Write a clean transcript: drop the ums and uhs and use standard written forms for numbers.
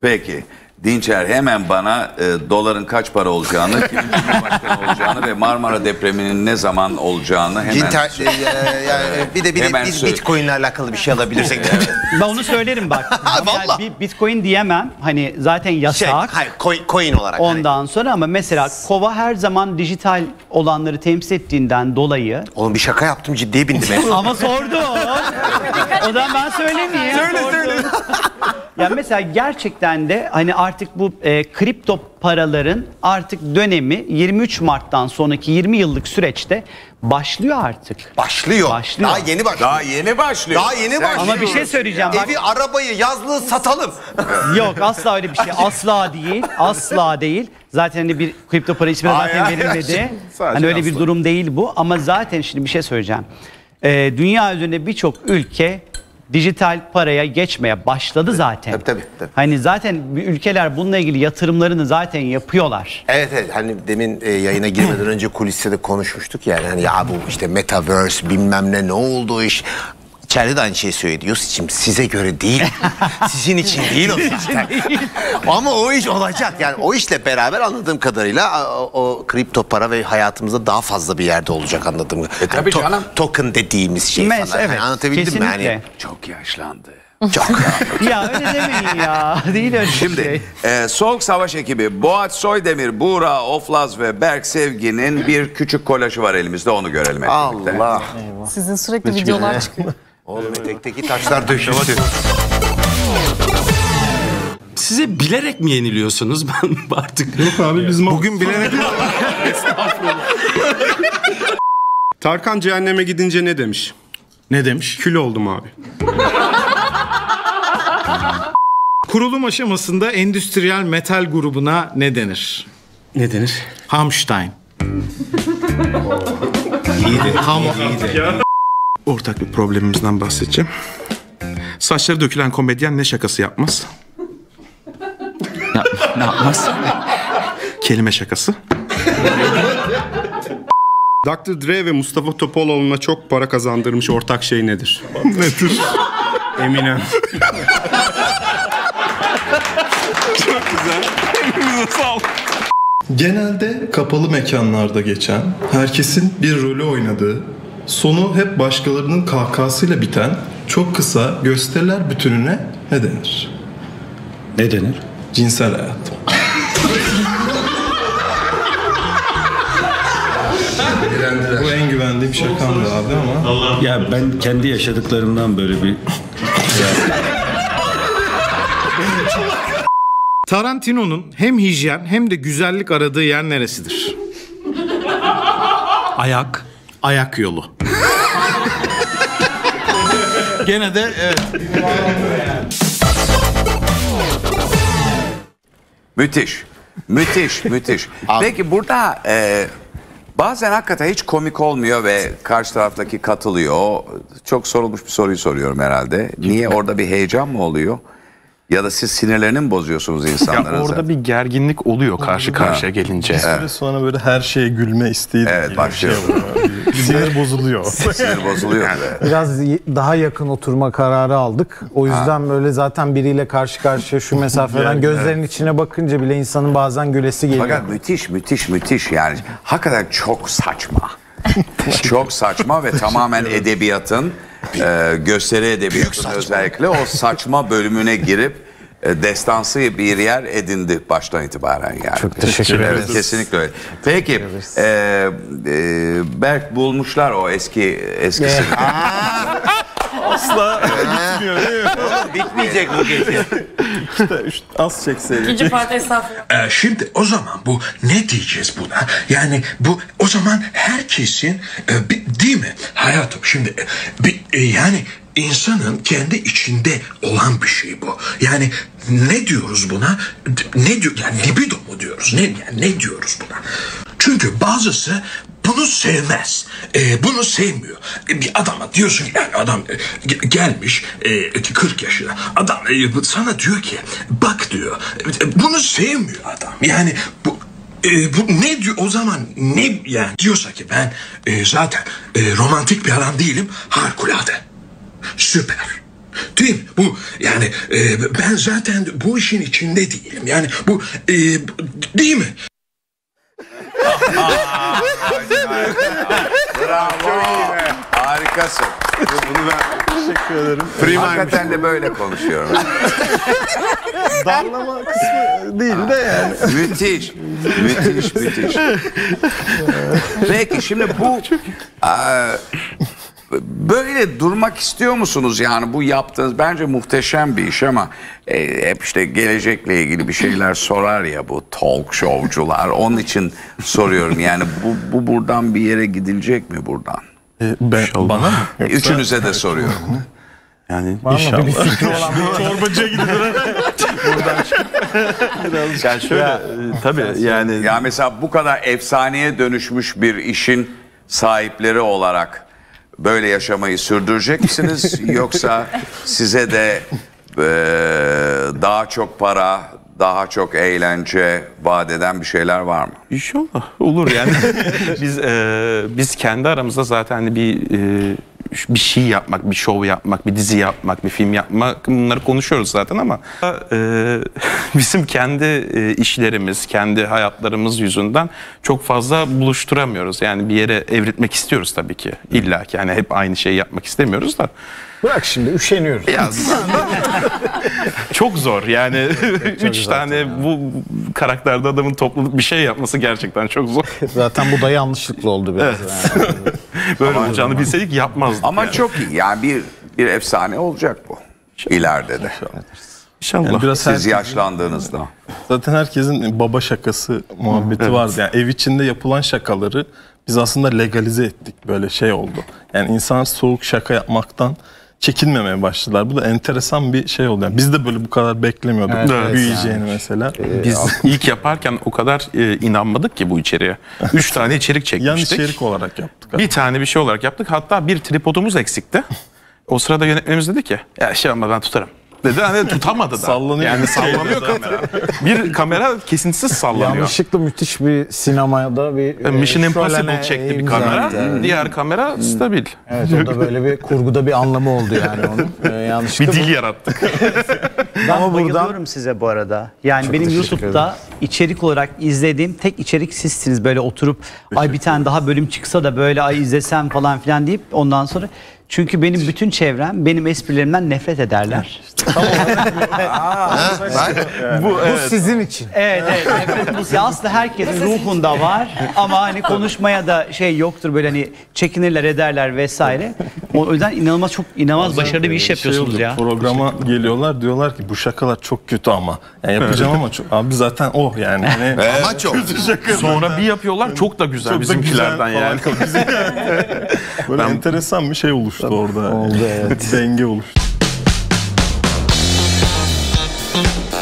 Peki. Dinçer hemen bana doların kaç para olacağını, kimin cumhurbaşkanı olacağını ve Marmara depreminin ne zaman olacağını hemen bir de Bitcoin'le alakalı bir şey alabilirsek. Ben onu söylerim bak. Yani Bitcoin diyemem. Hani zaten yasak. Hayır, coin olarak. Ondan sonra ama mesela Kova her zaman dijital olanları temsil ettiğinden dolayı. Oğlum bir şaka yaptım, ciddiye bindim. Ama sordu. O zaman ben söylemeyeyim. Söyle. Yani mesela gerçekten de hani artık bu kripto paraların artık dönemi 23 Mart'tan sonraki 20 yıllık süreçte başlıyor artık. Başlıyor. Daha yeni başlıyor. Daha yeni başlıyor. Ama bir şey söyleyeceğim. Evi, arabayı, yazlığı satalım. Yok, asla öyle bir şey. Asla değil. Asla değil. Zaten hani bir kripto para ismi zaten verilmedi. Hani öyle bir durum değil bu. Ama zaten şimdi bir şey söyleyeceğim. Dünya üzerinde birçok ülke dijital paraya geçmeye başladı zaten. Tabii. Hani zaten ülkeler bununla ilgili yatırımlarını zaten yapıyorlar. Evet. Hani demin yayına girmeden önce kuliste de konuşmuştuk yani. Hani ya bu işte metaverse bilmem ne oldu o iş. İçeride de aynı şeyi söylüyor. Size göre değil. Sizin için değil o zaten. Ama o iş olacak. Yani o işle beraber anladığım kadarıyla o kripto para ve hayatımızda daha fazla bir yerde olacak anladığım kadarıyla. Tabii canım. Token dediğimiz şey falan. Evet, yani anlatabildim mi? Yani Çok yaşlandı. çok. Ya öyle demeyin ya. Değil öyle Şimdi şey. Soğuk Savaş ekibi Boğaç Soydemir, Buğra Oflaz ve Berk Sevgi'nin bir küçük kolajı var elimizde, onu görelim hep birlikte. Allah. Sizin sürekli videolar çıkıyor. Oğlum etekteki taşlar döşüldü. Size bilerek mi yeniliyorsunuz? Ben artık... Yok abi biz Bugün bilerek... Tarkan cehenneme gidince ne demiş? Ne demiş? Kül oldum abi. Kurulum aşamasında endüstriyel metal grubuna ne denir? Ne denir? Hamstein. Ortak bir problemimizden bahsedeceğim. Saçları dökülen komedyen ne şakası yapmaz? Ne yapmaz? Kelime şakası. Dr. Dre ve Mustafa Topaloğlu'na çok para kazandırmış ortak şey nedir? Nedir? Eminem. Çok güzel. Eminize sağ ol. Genelde kapalı mekanlarda geçen, herkesin bir rolü oynadığı, sonu hep başkalarının kahkahasıyla biten çok kısa gösteriler bütününe ne denir? Ne denir? Cinsel hayat. Bu en güvendiğim şakamdı abi ama. Ya ben kendi yaşadıklarımdan böyle bir... Tarantino'nun hem hijyen hem de güzellik aradığı yer neresidir? Ayak. Ayak yolu. Gene de evet. Müthiş. Peki burada bazen hakikaten hiç komik olmuyor ve karşı taraftaki katılıyor. Çok sorulmuş bir soruyu soruyorum herhalde. Niye, orada bir heyecan mı oluyor? Ya da siz sinirlerini mi bozuyorsunuz insanlara? Orada bir gerginlik oluyor karşı karşıya gelince. Bir süre sonra böyle her şeye gülme isteği. Evet, başlıyor. Sinir bozuluyor. Sinir bozuluyor. Biraz daha yakın oturma kararı aldık. O yüzden böyle zaten biriyle karşı karşıya şu mesafeden gözlerin içine bakınca bile insanın bazen gülesi geliyor. Fakat müthiş yani. Hakikaten çok saçma. Çok saçma ve tamamen edebiyatın, gösteri edebiyatının özellikle o saçma bölümüne girip destansı bir yer edindi baştan itibaren yani. Çok teşekkür ederiz. Evet, kesinlikle öyle. Peki Berk bulmuşlar o eskisini. Asla bitmiyor değil mi? Bitmeyecek bu gece. İşte az çekseydik. İkinci parti estağfurullah. Şimdi o zaman bu ne diyeceğiz buna? Yani bu o zaman herkesin değil mi hayatım? Şimdi yani insanın kendi içinde olan bir şey bu. Yani ne diyoruz buna? Ne diyor? Yani libido mu diyoruz? Ne diyoruz buna? Çünkü bazısı bunu sevmez. Bunu sevmiyor. Bir adama diyorsun ki yani adam gelmiş 40 yaşına. Adam sana diyor ki bak diyor. Bunu sevmiyor adam. Yani bu ne diyor o zaman, ne yani diyorsa ki ben zaten romantik bir adam değilim, harikulade, süper, Değil mi? Bu yani ben zaten bu işin içinde değilim. Yani bu değil mi? Bravo. Harikasın. Bunu ben teşekkür ederim. Hakikaten de böyle konuşuyorum. Darlama kısmı değil de yani. Müthiş. Müthiş. Peki şimdi bu böyle durmak istiyor musunuz? Yani bu yaptığınız bence muhteşem bir iş ama hep işte gelecekle ilgili bir şeyler sorar ya bu talk showcular. Onun için soruyorum yani bu buradan bir yere gidilecek mi buradan? Bana mı? Üçünüze de soruyorum. Yani İnşallah. Bir fikri olan Çorbacıya gidilir. yani şöyle tabii yani Ya mesela bu kadar efsaneye dönüşmüş bir işin sahipleri olarak böyle yaşamayı sürdürecek misiniz? Yoksa size de daha çok para, daha çok eğlence vaat eden bir şeyler var mı? İnşallah olur yani. biz kendi aramızda zaten hani bir şey yapmak, bir şov yapmak, bir dizi yapmak, bir film yapmak bunları konuşuyoruz zaten ama bizim kendi işlerimiz, kendi hayatlarımız yüzünden çok fazla buluşturamıyoruz. Yani bir yere evritmek istiyoruz tabii ki. İlla ki yani hep aynı şeyi yapmak istemiyoruz da. Bırak şimdi üşeniyoruz. Ya, çok zor yani. Üç tane bu karakterde adamın toplanıp bir şey yapması gerçekten çok zor. Zaten bu da yanlışlıkla oldu biraz. Evet. Böyle olacağını bilseydik yapmazdık. Ama yani. çok iyi. Yani bir efsane olacak bu. İleride de. İnşallah. Yani biraz Siz yaşlandığınızda. Zaten herkesin baba şakası muhabbeti vardı. Yani ev içinde yapılan şakaları biz aslında legalize ettik. Böyle şey oldu. Yani insanlar soğuk şaka yapmaktan çekinmemeye başladılar. Bu da enteresan bir şey oldu. Yani biz de böyle bu kadar beklemiyorduk. Evet, büyüyeceğini mesela. Biz ilk yaparken o kadar inanmadık ki bu içeriğe. 3 tane içerik çekmiştik. Yan içerik olarak yaptık. Bir tane bir şey olarak yaptık. Hatta bir tripodumuz eksikti. O sırada yönetmenimiz dedi ki ya şey ama ben tutarım. Dedi hani tutamadı da. Sallanıyor. Yani sallanıyor kamera. Bir kamera kesintisiz sallanıyor. Yanlışlıkla müthiş bir sinemada bir Mission Impossible şölene çekti bir imza kamera. attı. Evet. Diğer kamera stabil. Evet, o da böyle bir kurguda bir anlamı oldu yani onun. Yanlışlıkla Bir dil yarattık. Ben Ama bayılıyorum buradan- size bu arada. Yani benim teşekkür YouTube'da içerik olarak izlediğim tek içerik sizsiniz. Böyle oturup ay bir tane daha bölüm çıksa da böyle ay izlesem falan filan deyip ondan sonra. Çünkü benim bütün çevrem benim esprilerimden nefret ederler. bu sizin için. Evet. Nefret. Ya aslında herkesin ruhunda var ama hani konuşmaya da şey yoktur böyle hani çekinirler ederler vesaire. O yüzden inanılmaz başarılı bir iş yapıyorsunuz oluyor, ya. Programa geliyorlar diyorlar ki bu şakalar çok kötü ama. Yani yapacağım ama çok. Abi zaten o yani. Hani, Ama çok. Sonra bir yapıyorlar çok da güzel çok da bizimkilerden güzel yani. falan. Böyle enteresan bir şey oluştu orada. Oldu, evet. Denge oluştu.